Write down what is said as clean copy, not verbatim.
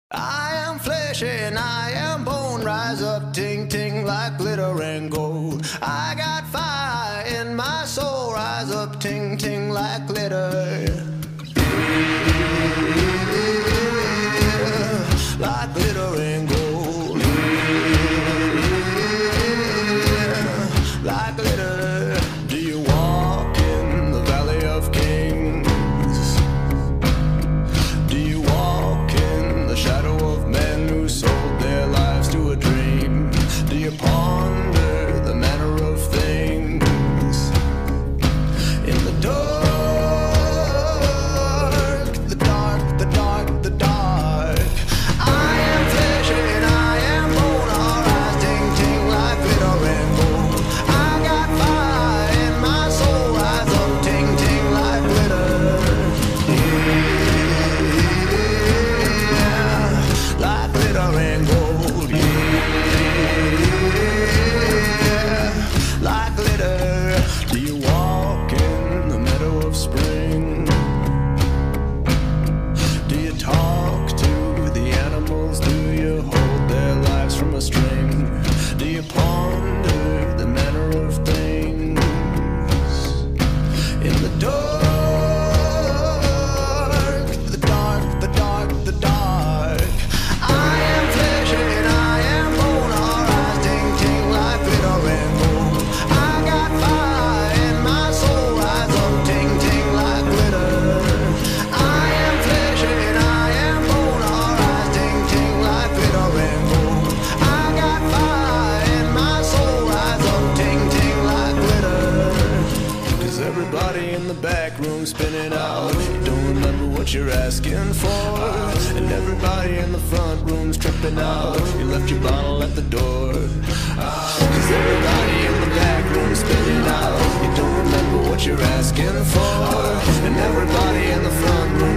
I am flesh and I am bone, rise up, ting ting like glitter and gold. I got fire in my soul, rise up, ting ting like glitter. Like glitter and gold. Like glitter. Do you walk in the valley of kings? Do you walk in the shadow of men who sold their lives to a dream? Do you ponder the manner of things in the dark? Everybody in the back room spinning out, you don't remember what you're asking for. And everybody in the front room's tripping out, you left your bottle at the door. Cause everybody in the back room's spinning out, you don't remember what you're asking for. And everybody in the front room